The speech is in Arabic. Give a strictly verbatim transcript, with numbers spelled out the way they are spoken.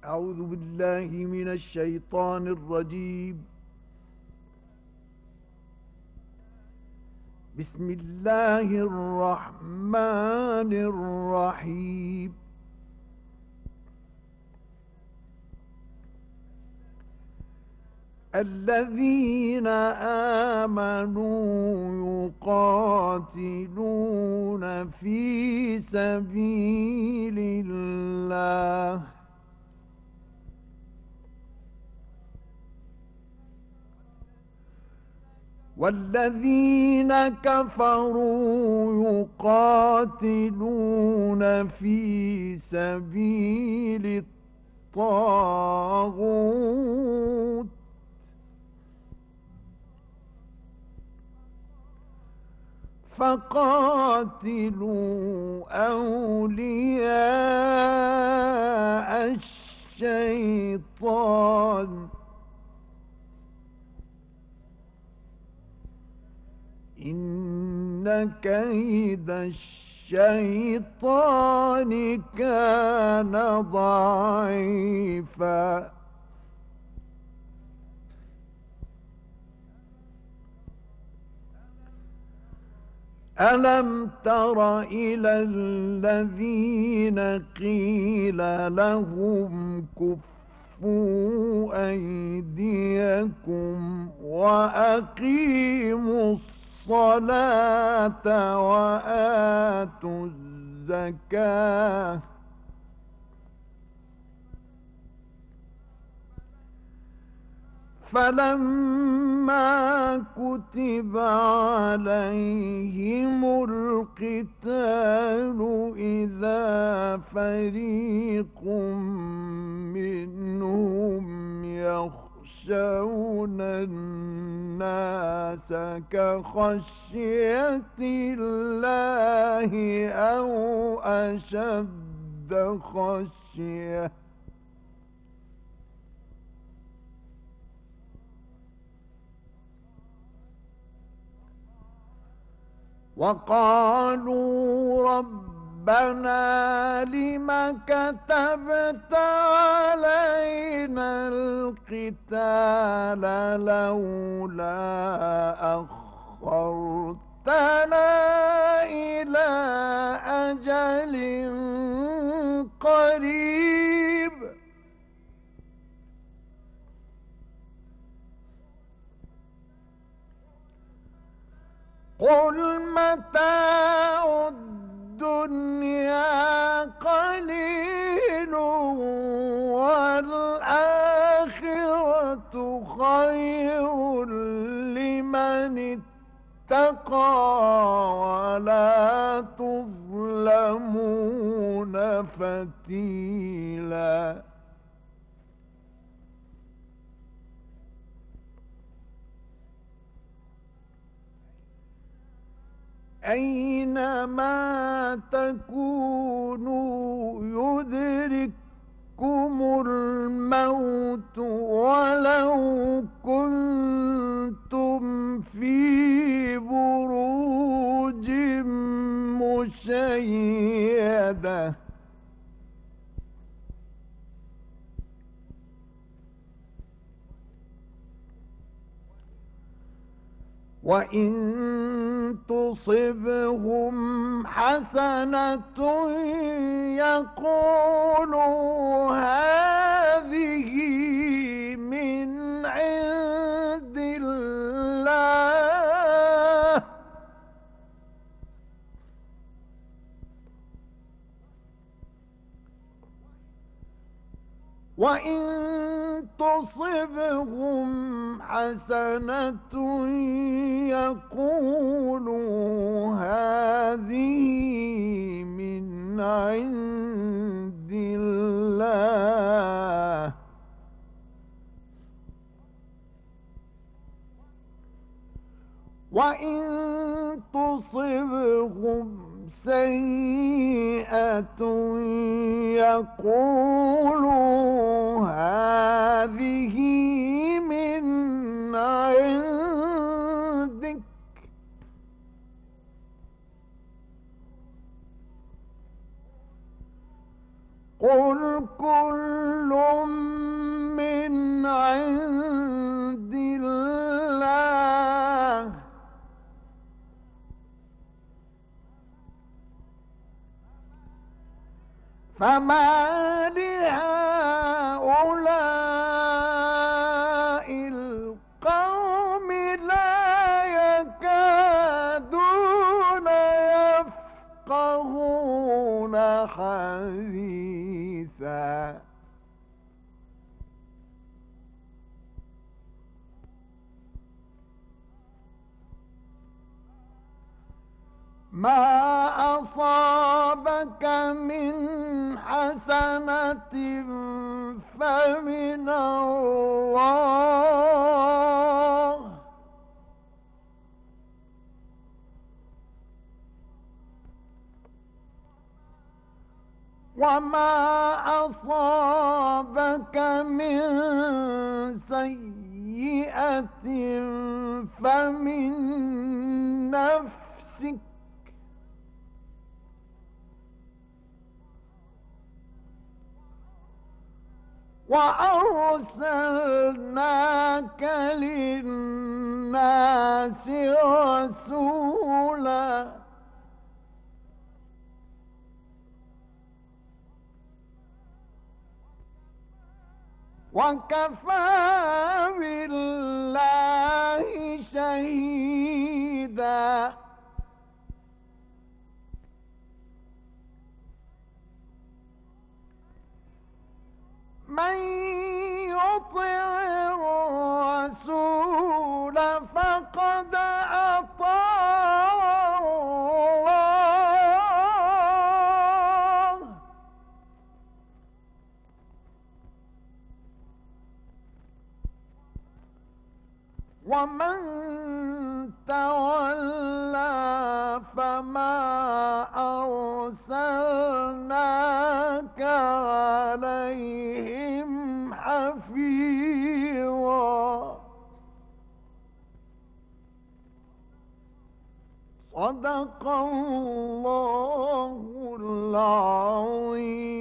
أعوذ بالله من الشيطان الرجيم. بسم الله الرحمن الرحيم. الذين آمنوا يقاتلون في سبيل الله والذين كفروا يقاتلون في سبيل الطاغوت فقاتلوا أولياء الشيطان إن كيد الشيطان كان ضعيفا. ألم تر إلى الذين قيل لهم كفوا أيديكم وأقيموا الصلاة وآتوا الزكاة فلما كتب عليهم القتال إذا فريق منهم يخشون الناس كخشية الله أو أشد خشية وقالوا ربنا لم كتبت علينا القتال لولا أخرتنا إلى أجل قريب قل متاع الدنيا قليل والآخرة خير لمن اتقى ولا تظلمون فتيلا. أينما تكونوا يدرككم الموت ولو كنتم في بروج مشيدة وإن تصبهم حسنة يقولوا هذه من عند الله وإن تصبهم حسنة يقولوا هذه من عند الله وإن تصبهم سيئة يقولوا هذه من عندك قل كل كل من عند الله فما لهؤلاء القوم لا يكادون يفقهون حديثا ما أصابك من حسنة فمن الله وما أصابك من سيئة فمن نفسك وأرسلناك للناس رسولا وكفى بالله شهيدا من يطع الرسول فقد أطاع الله ومن تولى فما أرسلناك عليهم حفيظا صدق الله العظيم.